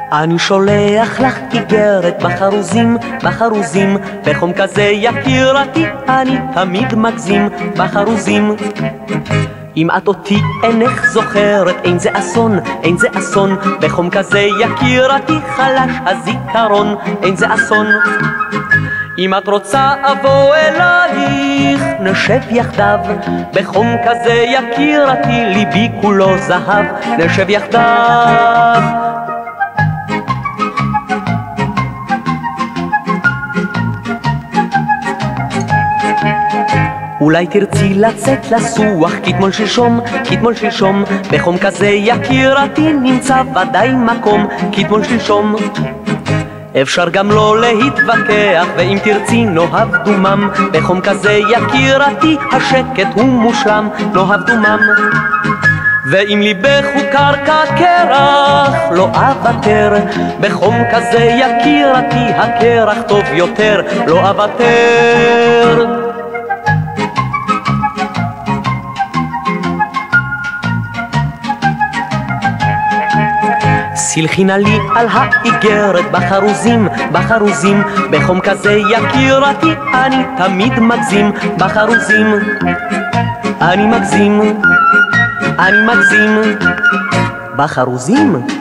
אני שולח לך איגרת בחרוזים, בחרוזים, בחום כזה יקירתי, אני תמיד מגזים בחרוזים. אם את אותי אינך זוכרת, אין זה אסון, אין זה אסון, בחום כזה יקירתי, חלש הזיכרון, אין זה אסון. אם את רוצה אבוא אלייך, נשב יחדיו, בחום כזה יקירתי, ליבי כולו זהב, נשב יחדיו. אולי תרצי לצאת לסוח, כתמול שלשום, כתמול שלשום, בחום כזה יקירתי נמצא ודאי מקום, כתמול שלשום. אפשר גם לא להתווכח, ואם תרצי נאהב דומם, בחום כזה יקירתי השקט הוא מושלם, נאהב דומם. ואם ליבך הוא קרקע קרח, לא אוותר, בחום כזה יקירתי הקרח טוב יותר, לא אוותר. סלחי נא לי על האיגרת בחרוזים, בחרוזים, בחום כזה יקירתי, אני תמיד מגזים בחרוזים. אני מגזים, אני מגזים בחרוזים.